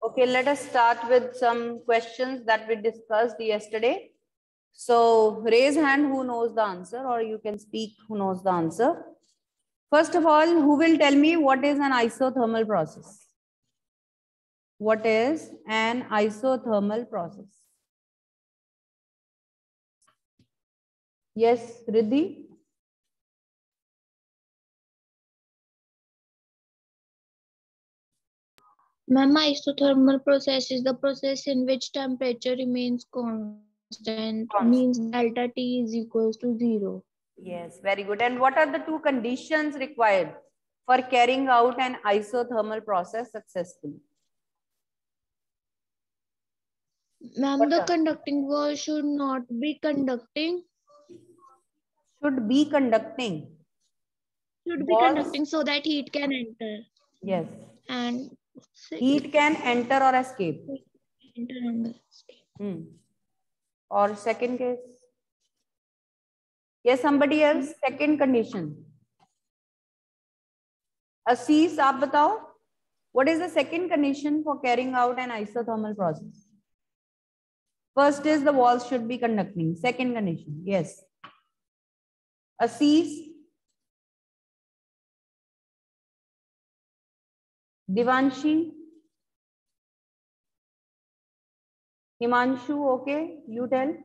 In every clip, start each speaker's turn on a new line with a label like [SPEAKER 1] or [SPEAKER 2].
[SPEAKER 1] Okay, let us start with some questions that we discussed yesterday. So raise hand who knows the answer, or you can speak who knows the answer. First of all, who will tell me what is an isothermal process? What is an isothermal process? Yes, Riddhi?
[SPEAKER 2] Ma'am, isothermal process is the process in which temperature remains constant, means delta T is equals to 0.
[SPEAKER 1] Yes, very good. And what are the two conditions required for carrying out an isothermal process successfully?
[SPEAKER 2] Ma'am, the conducting wall should not be conducting.
[SPEAKER 1] Should be conducting.
[SPEAKER 2] Should be conducting so that heat can enter.
[SPEAKER 1] Yes.
[SPEAKER 2] And
[SPEAKER 1] heat can enter or escape.
[SPEAKER 2] Enter and escape.
[SPEAKER 1] Or second case. Yes, somebody else. Second condition. Assis, आप बताओ. What is the second condition for carrying out an isothermal process? First is the walls should be conducting. Second condition. Yes. Assis. Divanshi. Himanshu, okay, you tell.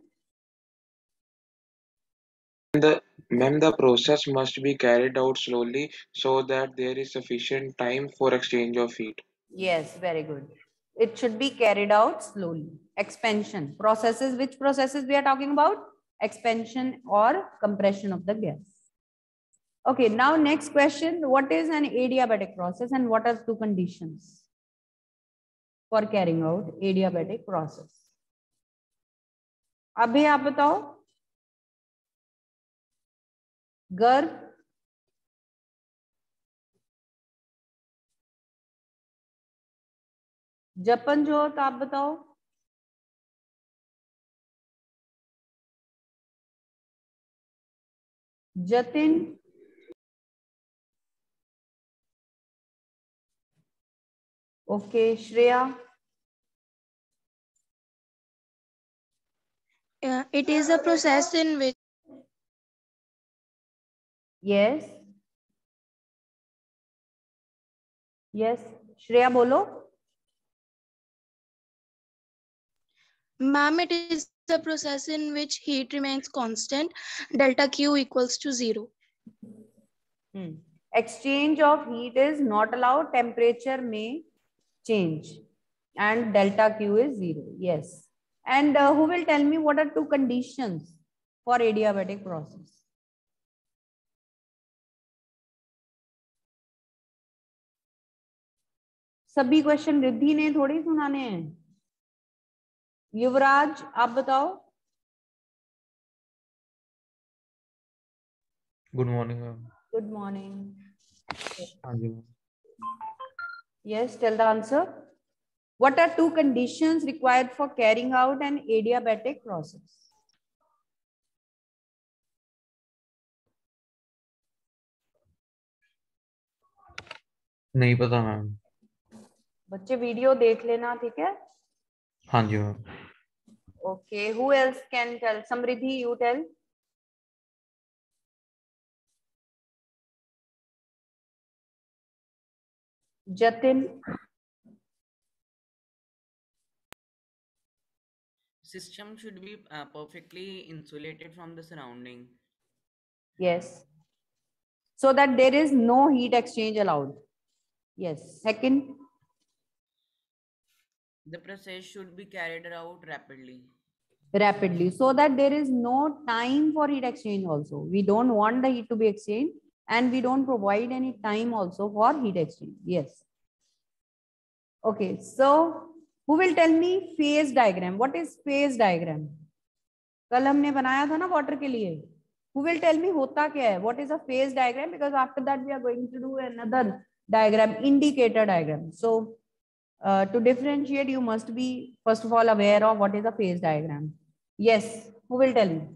[SPEAKER 3] The process must be carried out slowly so that there is sufficient time for exchange of heat.
[SPEAKER 1] Yes, very good. It should be carried out slowly. Expansion processes. Which processes we are talking about? Expansion or compression of the gas. Okay, now next question. What is an adiabatic process and what are two conditions for carrying out adiabatic process? अभी आप बताओ. गर्भ. जपन जोत आप बताओ. Jatin. Okay, Shreya.
[SPEAKER 2] It is a process in which.
[SPEAKER 1] Yes. Yes. Shreya bolo.
[SPEAKER 2] Ma'am, it is a process in which heat remains constant. Delta Q equals to 0.
[SPEAKER 1] Exchange of heat is not allowed. Temperature may change. And delta Q is 0. Yes. And who will tell me what are two conditions for adiabatic process? सभी क्वेश्चन रिद्धि ने थोड़ी सुनाने हैं. युवराज आप बताओ.
[SPEAKER 4] Good morning ma'am.
[SPEAKER 1] Good morning.
[SPEAKER 4] हाँ जी.
[SPEAKER 1] Yes, tell the answer. What are two conditions required for carrying out an adiabatic process?
[SPEAKER 4] नहीं पता मैम.
[SPEAKER 1] बच्चे वीडियो देख लेना, ठीक है?
[SPEAKER 4] हाँ जी ma'am.
[SPEAKER 1] Okay, who else can tell? Samriddhi, you tell. Jatin.
[SPEAKER 5] System should be perfectly insulated from the surrounding.
[SPEAKER 1] Yes. So that there is no heat exchange allowed. Yes. Second.
[SPEAKER 5] The process should be carried out rapidly.
[SPEAKER 1] Rapidly, so that there is no time for heat exchange also. We don't want the heat to be exchanged and we don't provide any time also for heat exchange. Yes. Okay, so who will tell me phase diagram? What is phase diagram? कल हमने बनाया था ना water के लिए. Who will tell me होता क्या है? What is a phase diagram? Because after that we are going to do another diagram, indicator diagram. So to differentiate, you must be first of all aware of what is a phase diagram. Yes, who will tell me?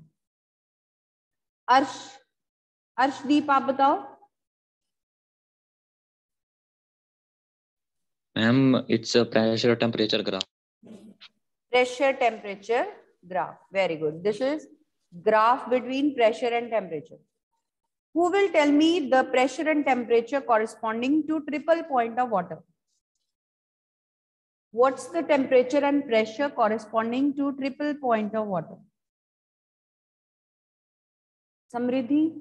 [SPEAKER 1] Arshdeep, आप बताओ.
[SPEAKER 6] Ma'am, it's a pressure temperature graph.
[SPEAKER 1] Pressure temperature graph. Very good. This is graph between pressure and temperature. Who will tell me the pressure and temperature corresponding to triple point of water? What's the temperature and pressure corresponding to triple point of water? Samriddhi?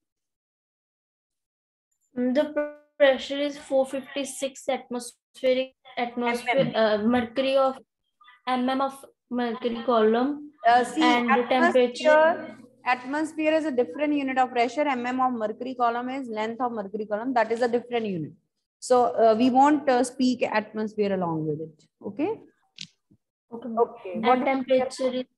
[SPEAKER 2] The pressure is 456 atmospheric mercury of mercury column,
[SPEAKER 1] See,
[SPEAKER 2] and the temperature.
[SPEAKER 1] atmosphere is a different unit of pressure. Mm of mercury column is length of mercury column. That is a different unit. So we won't speak atmosphere along with it. Okay. Okay.
[SPEAKER 2] And
[SPEAKER 1] What
[SPEAKER 2] temperature is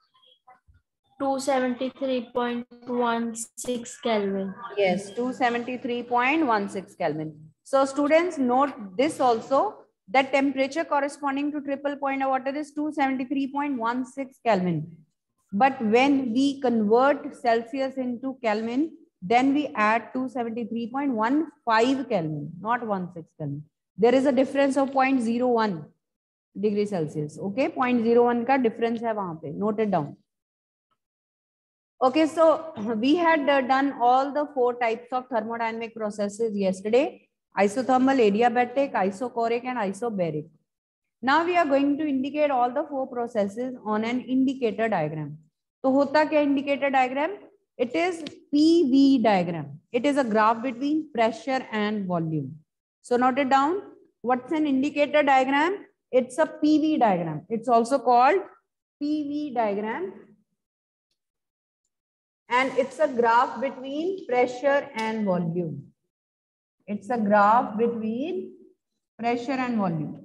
[SPEAKER 2] 273.16 Kelvin.
[SPEAKER 1] Yes, 273.16 Kelvin. So students, note this also, that temperature corresponding to triple point of water is 273.16 Kelvin. But when we convert Celsius into Kelvin, then we add 273.15 Kelvin, not 16 Kelvin. There is a difference of 0.01 degree Celsius. Okay, 0.01 का difference है वहाँ पे. Note it down. Okay, so we had done all the 4 types of thermodynamic processes yesterday: isothermal, adiabatic, isochoric, and isobaric. Now we are going to indicate all the 4 processes on an indicator diagram. So hota kya indicator diagram? It is PV diagram. It is a graph between pressure and volume. So note it down. What's an indicator diagram? It's a PV diagram. It's also called PV diagram. And it's a graph between pressure and volume. It's a graph between pressure and volume.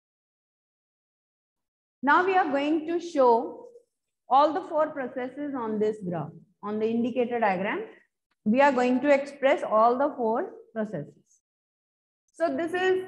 [SPEAKER 1] Now we are going to show all the 4 processes on this graph. On the indicator diagram, we are going to express all the 4 processes. So this is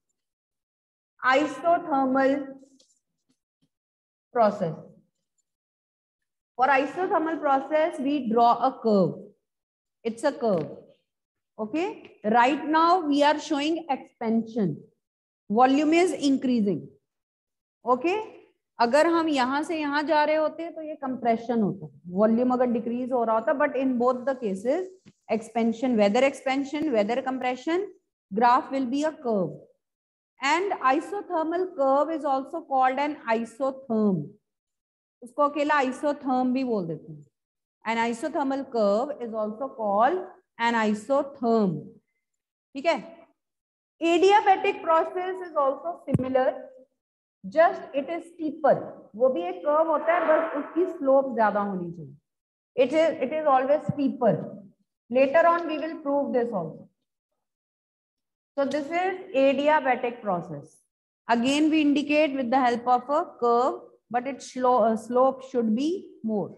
[SPEAKER 1] isothermal process. For isothermal process, we draw a curve. It's a curve. Okay. Right now, we are showing expansion. Volume is increasing. Okay. अगर हम यहाँ से यहाँ जा रहे होते तो ये compression होता. Volume अगर decrease हो रहा होता, but in both the cases, expansion, whether compression, graph will be a curve. And isothermal curve is also called an isotherm. उसको अकेला isotherm भी बोल देते हैं. An isothermal curve is also called an isotherm. ठीक है? Adiabatic process is also similar. Just it is steeper. वो भी एक curve होता है, बस उसकी slope ज़्यादा होनी चाहिए. It is always steeper. Later on we will prove this also. So this is adiabatic process. Again we indicate with the help of a curve, but its slope should be more.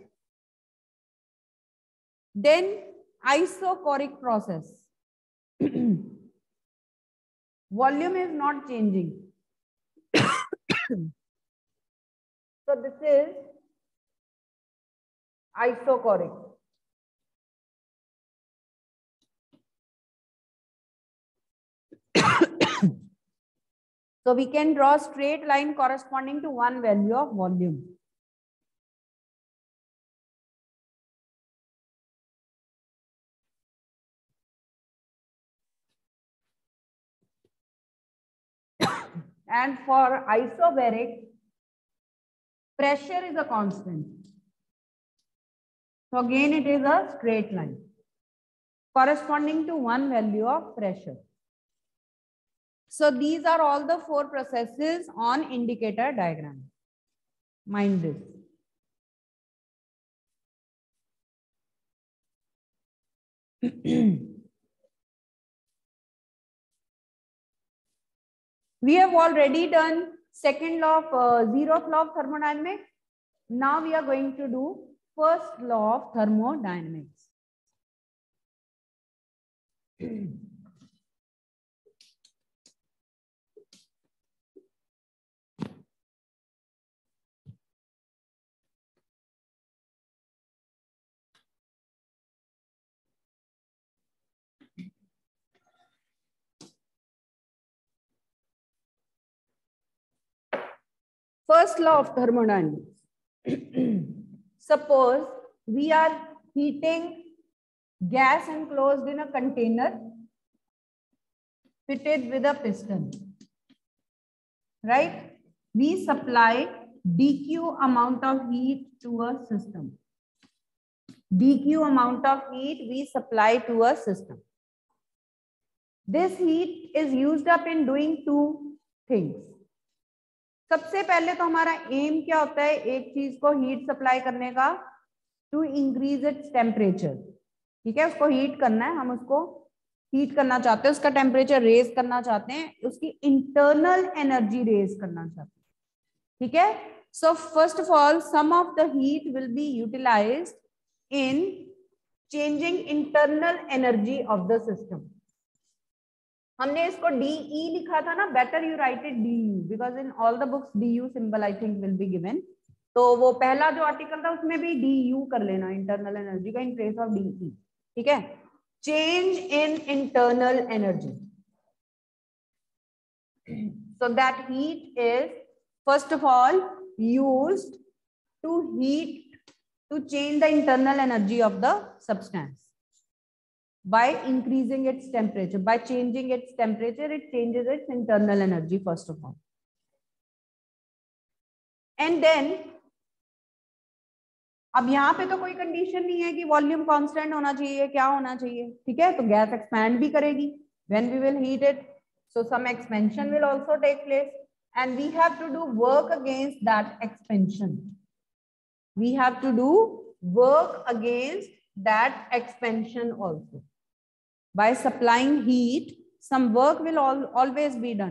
[SPEAKER 1] Then isochoric process. Volume is not changing. So this is isochoric. So we can draw a straight line corresponding to one value of volume. And for isobaric, pressure is a constant. So again, it is a straight line corresponding to one value of pressure. So these are all the 4 processes on indicator diagram. Mind this. We have already done second law of zeroth law of thermodynamics. Now we are going to do first law of thermodynamics. First law of thermodynamics. Suppose we are heating gas enclosed in a container fitted with a piston, right? We supply dq amount of heat to a system. dq amount of heat we supply to a system. This heat is used up in doing two things. सबसे पहले तो हमारा M क्या होता है, एक चीज को हीट सप्लाई करने का, टू इंक्रीज इट्स टेम्परेचर. ठीक है, उसको हीट करना है, हम उसको हीट करना चाहते हैं, उसका टेम्परेचर रेज करना चाहते हैं, उसकी इंटरनल एनर्जी रेज करना चाहते हैं. ठीक है, so first of all some of the heat will be utilised in changing internal energy of the system. हमने इसको DE लिखा था ना, better you write it DU because in all the books DU symbol I think will be given. तो वो पहला जो article था उसमें भी DU कर लेना, इंटरनल एनर्जी का, इन प्लेस ऑफ DE. ठीक है, change in internal energy. So that heat is first of all used to heat, to change the internal energy of the substance. By increasing its temperature, by changing its temperature, it changes its internal energy first of all. And then, अब यहाँ पे तो कोई condition नहीं है कि volume constant होना चाहिए, क्या होना चाहिए. ठीक है, तो गैस एक्सपैंड भी करेगी when we will heat it, so some expansion will also take place and we have to do work against that expansion. We have to do work against that expansion also. By supplying heat, some work will always be done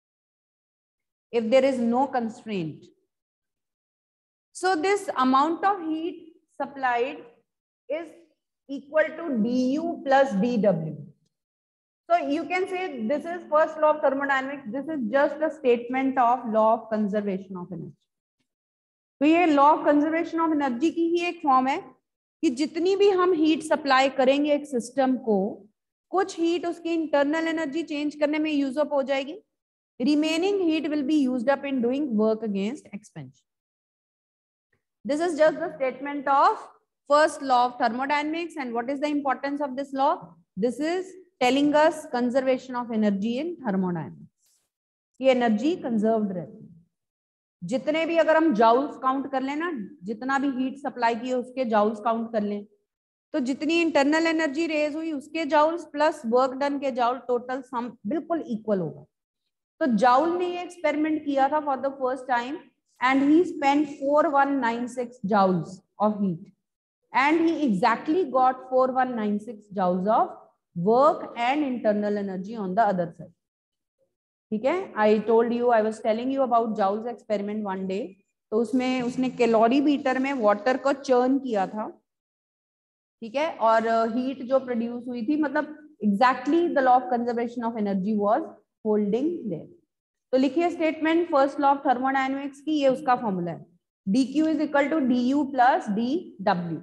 [SPEAKER 1] if there is no constraint. So this amount of heat supplied is equal to du plus dw. So you can say this is first law of thermodynamics. This is just a statement of law of conservation of energy. तो ये law of conservation of energy की ही एक form है कि जितनी भी हम heat supply करेंगे एक सिस्टम को, कुछ हीट उसकी इंटरनल एनर्जी चेंज करने में यूज अप हो जाएगी, remaining heat will be used up in doing work against expansion. This is just the statement of first law of thermodynamics. And what is the importance of this law? This is telling us conservation of energy in thermodynamics. ये energy conserved रहती है. जितने भी, अगर हम joules count कर लें ना, जितना भी हीट सप्लाई की है उसके जाउल्स काउंट कर लें, तो जितनी इंटरनल एनर्जी रेज हुई उसके जाउल्स प्लस वर्क डन के जाउल, टोटल सम बिल्कुल इक्वल होगा. तो जाउल ने ये एक्सपेरिमेंट किया था for the first time and he spent 4196 joules of heat and he exactly got 4196 joules of work and internal energy on the other side. ठीक है, I told you, I was telling you about Joule's experiment one day. तो उसमें उसने calorimeter में water को churn किया था. ठीक है, और हीट जो प्रोड्यूस हुई थी, मतलब exactly the law of conservation of energy was holding there. तो लिखिए statement first law of thermodynamics की, ये उसका फॉर्मूला है. dq is equal to du plus dw.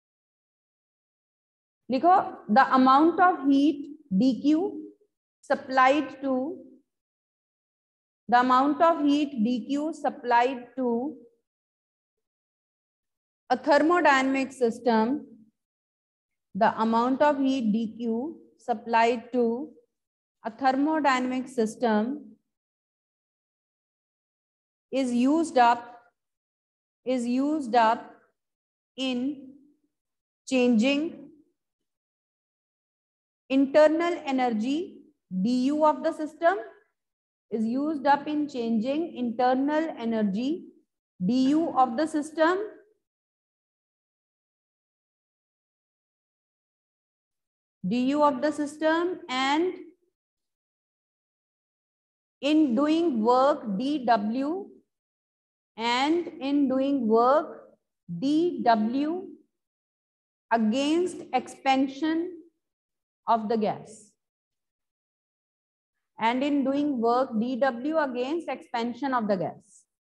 [SPEAKER 1] लिखो the amount of heat dq supplied to, the amount of heat dq supplied to a thermodynamic system, the amount of heat dq supplied to a thermodynamic system is used up in changing internal energy du of the system, is used up in changing internal energy du of the system and in doing work dw against expansion of the gas. And in doing work dw against expansion of the gas.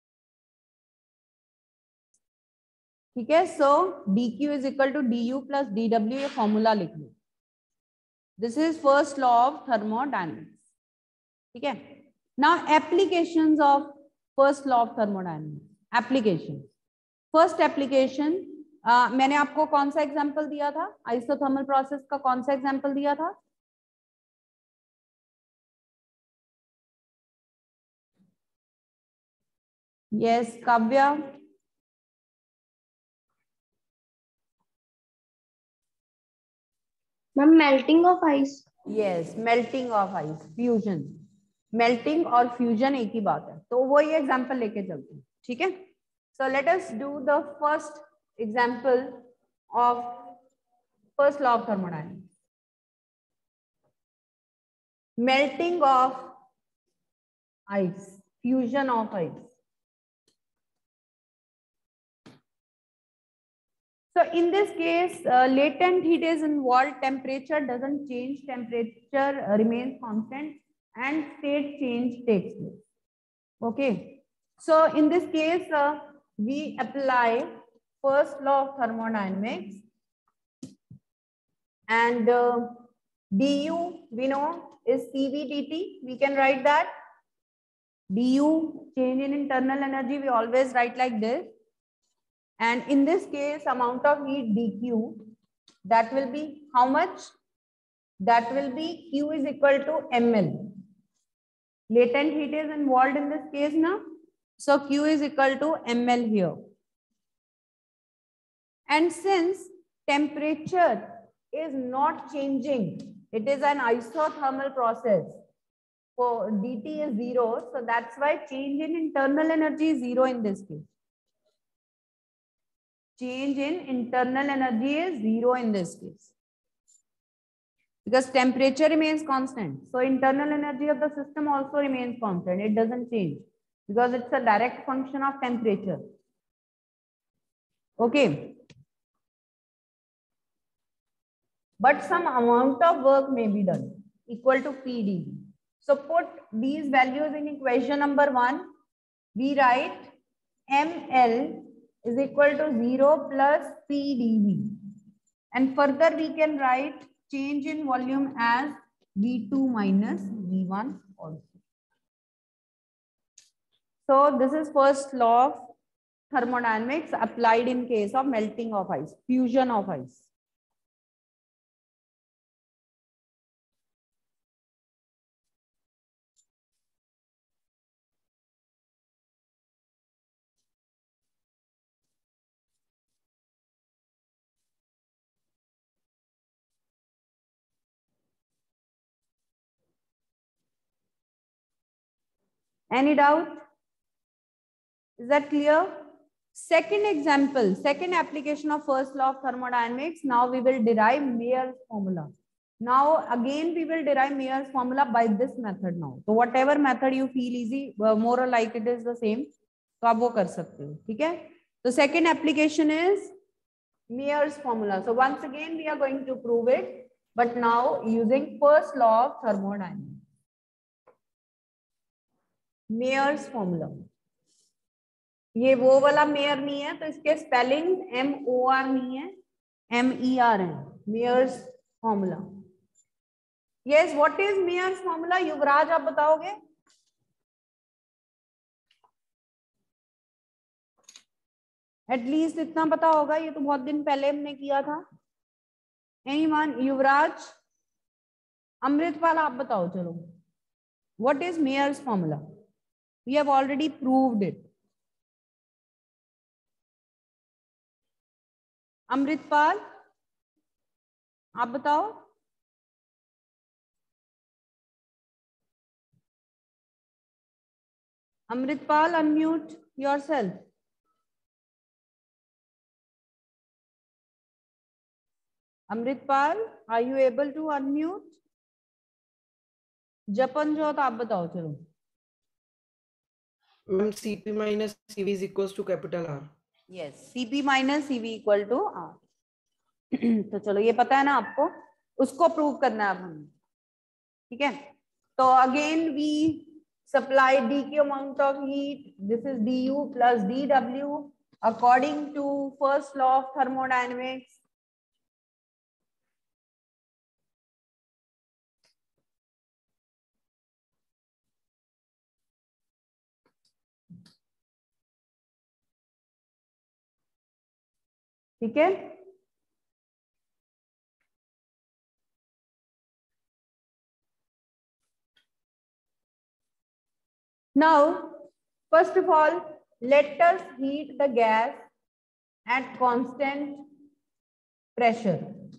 [SPEAKER 1] ठीक है, so dq is equal to du plus dw, ये formula लिख लो. This is first law of thermodynamics. ठीक है, now applications of first law of thermodynamics application. First application मैंने आपको कौन सा एग्जांपल दिया था? आइसोथर्मल प्रोसेस का कौन सा एग्जांपल दिया था? Yes Kavya.
[SPEAKER 2] Ma'am melting of ice.
[SPEAKER 1] Yes melting of ice, fusion. Melting और फ्यूजन एक ही बात है, तो वो ये एग्जांपल लेके चलते हैं. ठीक है, so let us do the first example of first law of thermodynamics. Melting of ice, fusion of ice. So in this case, latent heat is involved, temperature doesn't change, temperature remains constant and state change takes place. Okay, so in this case, we apply first law of thermodynamics and du we know is cv dt. We can write that du, change in internal energy, we always write like this, and in this case amount of heat dq, that will be how much? That will be q is equal to ml. Latent heat is involved in this case now, so q is equal to ml here. And since temperature is not changing, it is an isothermal process, so dt is 0, so that's why change in internal energy is 0 in this case. Change in internal energy is 0 in this case because temperature remains constant, so internal energy of the system also remains constant. It doesn't change because it's a direct function of temperature. Okay, but some amount of work may be done equal to pdv. So put these values in equation number 1. We write ml is equal to 0 plus pdv, and further we can write change in volume as v2 minus v1 also. So this is first law of thermodynamics applied in case of melting of ice, fusion of ice. Any doubt? Is that clear? Second example, second application of first law of thermodynamics. Now we will derive Mayer's formula. Now again we will derive Mayer's formula by this method now. So whatever method you feel easy, more or like it is the same, तो आप वो कर सकते हो. ठीक है, तो second application is Mayer's formula. So once again we are going to prove it, but now using first law of thermodynamics. Mayer's formula. ये वो वाला मेयर नहीं है, तो इसके स्पेलिंग MOR नहीं है, MER है. Mayer's formula. Yes, what is Mayer's formula? युवराज आप बताओगे? एटलीस्ट इतना पता होगा, ये तो बहुत दिन पहले हमने किया था. Anyone? युवराज, अमृतपाल आप बताओ. चलो, what is Mayer's formula? We have already proved it. Amritpal आप बताओ. Amritpal, unmute yourself. Amritpal, are you able to unmute? जपन जोत आप बताओ. चलो
[SPEAKER 7] ma'am CP minus CV is equals to capital R.
[SPEAKER 1] Yes, CP minus CV equal to R. तो चलो ये पता है ना आपको, उसको प्रूव करना है अब हमें. ठीक है, तो again we supply dq amount of heat. This is du plus dw according to first law of thermodynamics. ठीक है। Now, first of all, let us heat the gas at constant pressure.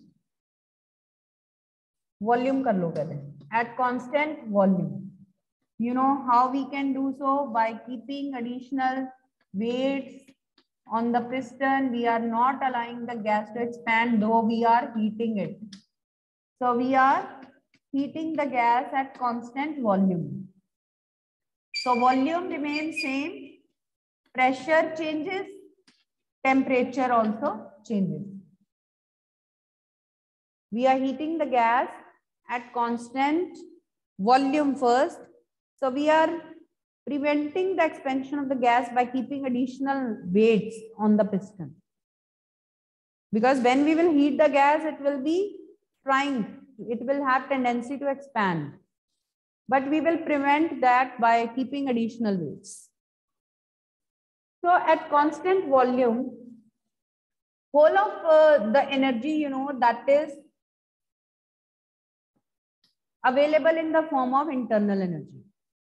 [SPEAKER 1] Volume कर लो पहले. At constant volume. You know how we can do so? By keeping additional weights on the piston. We are not allowing the gas to expand, though we are heating it. So we are heating the gas at constant volume. So volume remains same, pressure changes, temperature also changes. We are heating the gas at constant volume first. So we are preventing the expansion of the gas by keeping additional weights on the piston. Because when we will heat the gas, it will be it will have tendency to expand. But we will prevent that by keeping additional weights. So at constant volume, whole of the energy, you know, that is available in the form of internal energy.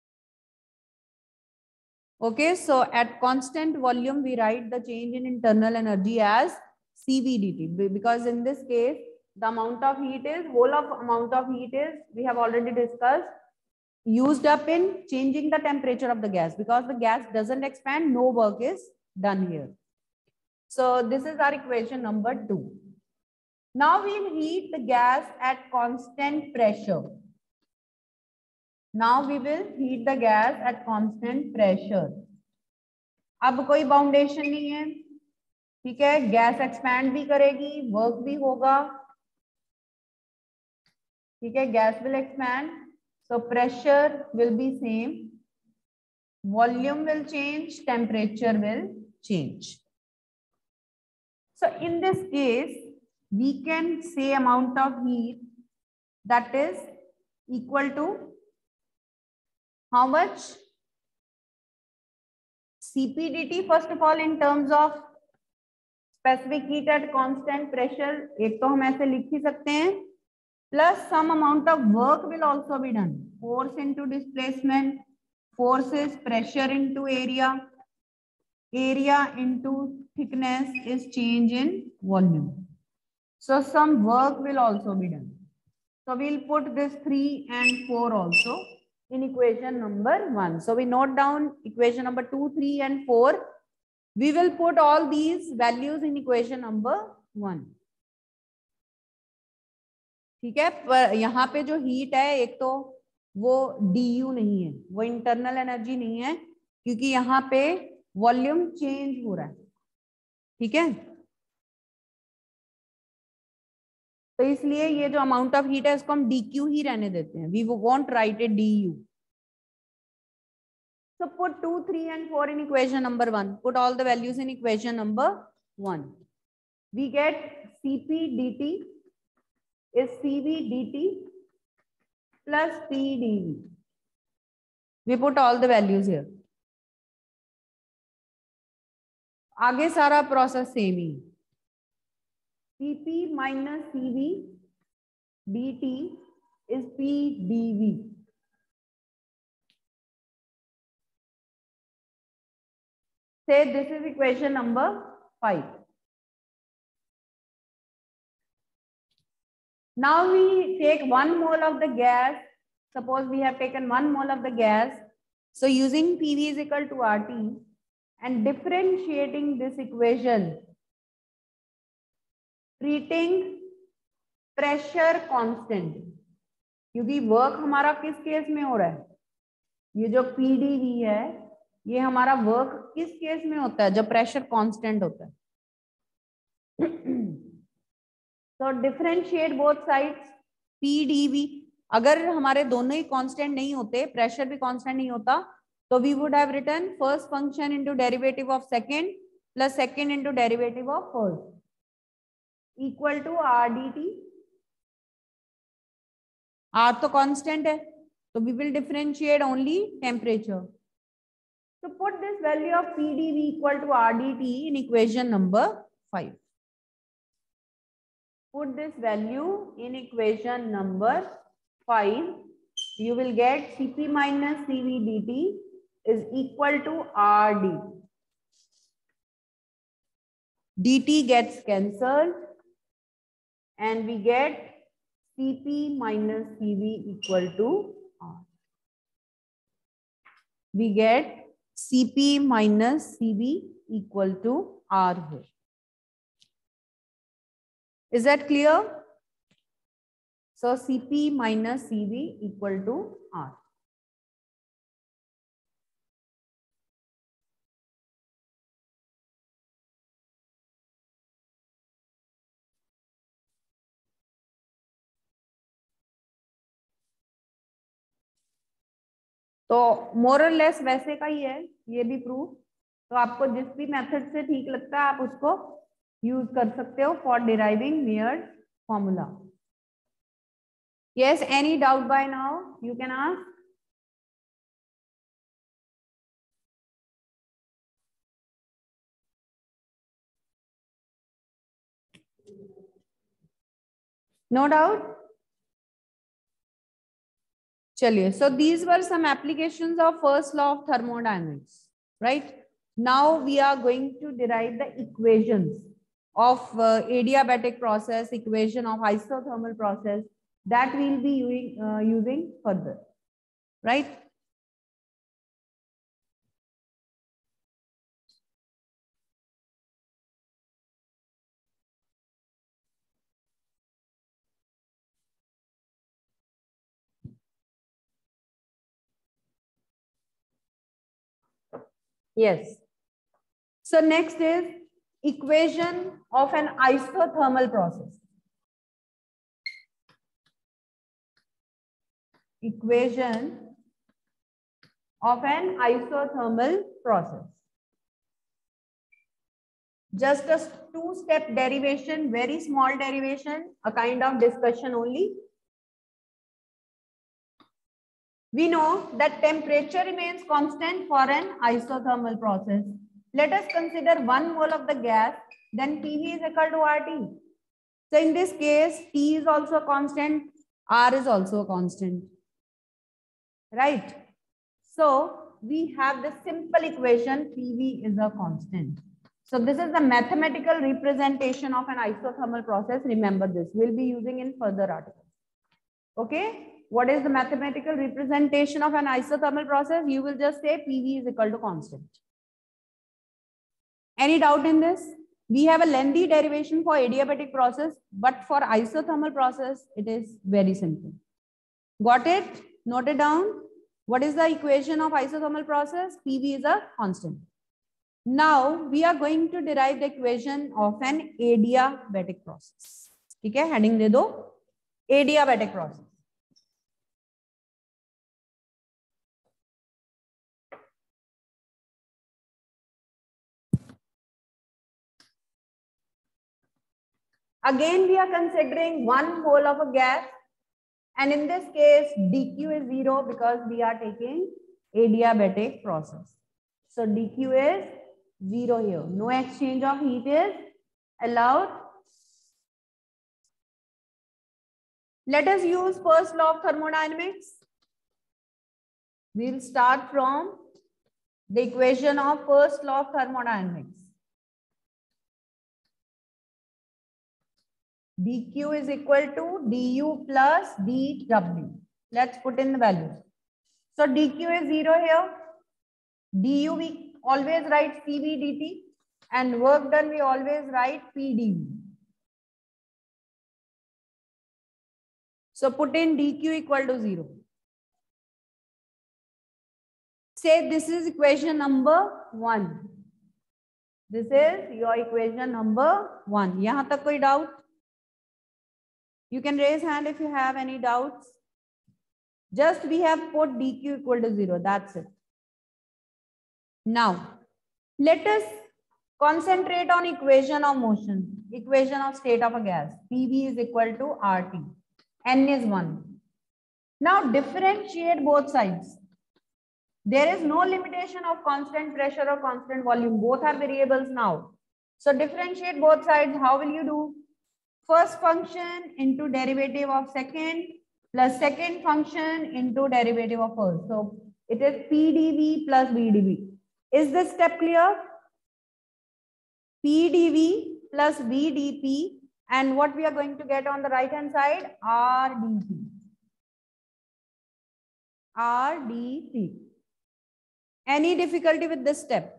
[SPEAKER 1] Okay, so at constant volume, we write the change in internal energy as CVdT, because in this case, the amount of heat is, whole of amount of heat is, we have already discussed, used up in changing the temperature of the gas. Because the gas doesn't expand, no work is done here. So this is our equation number 2. Now we'll heat the gas at constant pressure. Now we will heat the gas at constant pressure. अब कोई बाउंडेशन नहीं है, ठीक है, gas expand भी करेगी, work भी होगा, ठीक है, gas will expand. So pressure will be same, volume will change, temperature will change. So in this case, we can say amount of heat that is equal to how much? CPdT, first of all, in terms of specific heat at constant pressure, एक तो हम ऐसे लिख ही सकते हैं, plus some amount of work will also be done. Force into displacement, force is pressure into area, area into thickness is change in volume. So some work will also be done. So we'll put this 3 and 4 also in equation number 1. So we note down equation number 2, 3 and 4. We will put all these values in equation number 1. ठीक है, पर यहाँ पे जो heat है, एक तो वो du नहीं है, वो इंटरनल एनर्जी नहीं है, क्योंकि यहाँ पे वॉल्यूम चेंज हो रहा है. ठीक है, तो इसलिए ये जो अमाउंट ऑफ हीट है इसको हम dq ही रहने देते हैं. We won't write it du. So put 2, 3 and 4 in equation number 1. Put all the values in equation number 1. We get CPdT is CVdT plus PdV. We put all the values here. आगे सारा process same ही. Cp minus Cv dt is PdV. Say this is equation number 5. Now we take 1 mole of the gas. Suppose we have taken 1 mole of the gas. So using PV is equal to RT and differentiating this equation, treating pressure constant, क्योंकि work हमारा किस case में हो रहा है, ये जो PdV है, ये हमारा वर्क किस केस में होता है, जब प्रेशर कांस्टेंट होता है. तो डिफरेंशिएट बोथ साइड्स. PdV, अगर हमारे दोनों ही कांस्टेंट नहीं होते, प्रेशर भी कांस्टेंट नहीं होता, तो we would have written first function into derivative of second plus second into derivative of first equal to RdT. R तो कांस्टेंट है, तो we will differentiate only temperature. So put this value of PdV equal to RdT in equation number 5. put this value in equation number 5. You will get Cp minus Cv dt is equal to Rd. dt gets cancelled and we get Cp minus Cv equal to R. We get Cp minus Cv equal to R here. Is that clear? So Cp minus Cv equal to R. तो मोर और less वैसे का ही है ये भी proof. तो आपको जिस भी मेथड से ठीक लगता है आप उसको यूज कर सकते हो for deriving Mayer's formula. Yes, any doubt by now you can ask. No doubt. चलिए, so these were some applications of first law of thermodynamics, right? Now we are going to derive the equations of adiabatic process, equation of isothermal process that we'll be using further, right? Yes. So next is equation of an isothermal process. Equation of an isothermal process. Just a two-step derivation, very small derivation, a kind of discussion only. We know that temperature remains constant for an isothermal process. Let us consider 1 mole of the gas, then PV is equal to RT. So in this case, T is also constant, R is also constant, right? So we have the simple equation, PV is a constant. So this is the mathematical representation of an isothermal process. Remember this, we'll be using in further articles. Okay. What is the mathematical representation of an isothermal process? You will just say PV is equal to constant. Any doubt in this? We have a lengthy derivation for adiabatic process, but for isothermal process, it is very simple. Got it? Note it down. What is the equation of isothermal process? PV is a constant. Now we are going to derive the equation of an adiabatic process. Okay, heading de do. Adiabatic process. Again, we are considering 1 mole of a gas, and in this case, dq is 0 because we are taking adiabatic process. So dq is 0 here. No exchange of heat is allowed. Let us use first law of thermodynamics. We'll start from the equation of first law of thermodynamics. dq is equal to du plus dw. Let's put in the values. So dq is 0 here. Du we always write Cv dt, and work done we always write Pdv. So put in dq equal to 0. Say this is equation number 1. This is your equation number 1. Yahan tak koi doubt? You can raise hand if you have any doubts. Just we have put dq equal to 0. That's it. Now, let us concentrate on equation of motion, equation of state of a gas. PV is equal to RT. N is 1. Now, differentiate both sides. There is no limitation of constant pressure or constant volume. Both are variables now. So, differentiate both sides. How will you do? first function into derivative of second plus second function into derivative of first. So it is PdV plus VdV. Is this step clear? PdV plus VdP, and what we are going to get on the right hand side? RdP. RdP. Any difficulty with this step?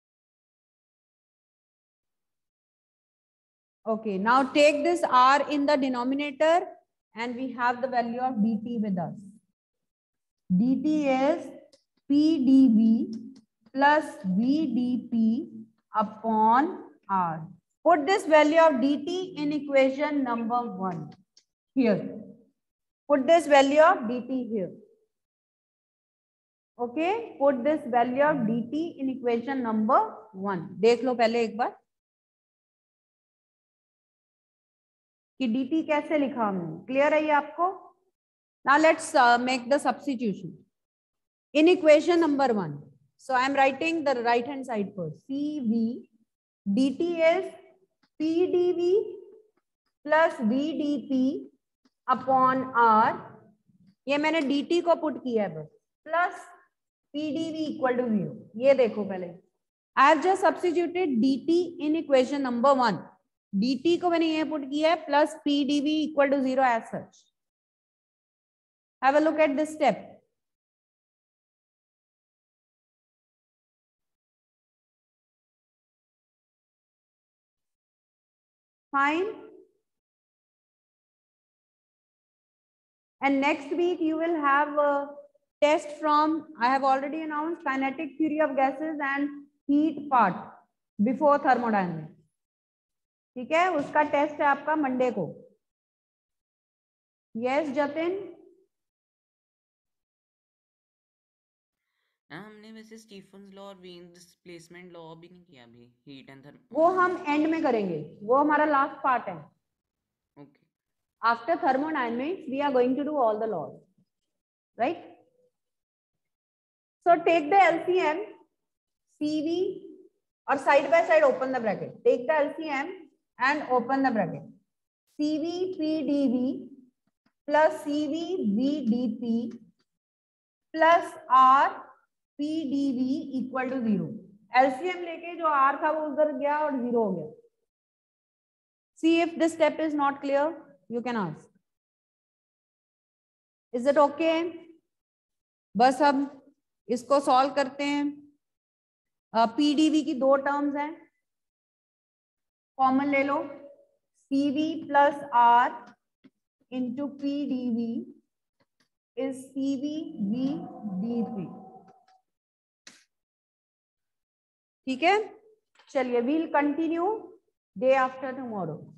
[SPEAKER 1] Okay, now take this R in the denominator and we have the value of dt with us. Dt is PdV plus VdP upon R. Put this value of dt in equation number 1 here. Put this value of dt here. Okay, put this value of dt in equation number 1. देख लो पहले एक बार कि dt कैसे लिखा हमने. Clear है ये आपको? Now let's make the substitution in equation number 1. So I am writing the right hand side first. Cv dt is PdV plus VdP upon R. ये मैंने dt को पुट किया है बस. Plus PdV equal to 0. ये देखो पहले. I have just substituted dt in equation number 1. dt को मैंने ये पुट किया है plus PdV equal to 0 as such. Have a look at this step. Fine. And next week you will have a test from, I have already announced, kinetic theory of gases and heat part before thermodynamics. ठीक है, उसका test है आपका Monday को. Yes Jatin.
[SPEAKER 5] हमने वैसे Stefan's law और Wien displacement law भी नहीं किया अभी. हीट एंड
[SPEAKER 1] वो हम एंड में करेंगे, वो हमारा लास्ट पार्ट है.
[SPEAKER 5] Okay.
[SPEAKER 1] After thermodynamics we are going to do all the laws, right? So take the LCM CV or side by side open the bracket. Take the LCM and open the bracket. CV PdV plus CV VdP plus R PdV equal to 0. LCM लेके जो R था वो उधर गया और 0 हो गया. See if this step is not clear, you can ask. Is it okay? बस अब इसको सॉल्व करते हैं. PdV की 2 टर्म्स हैं, कॉमन ले लो. CV plus R into PdV is CV VdP. ठीक है, चलिए we'll continue day after tomorrow.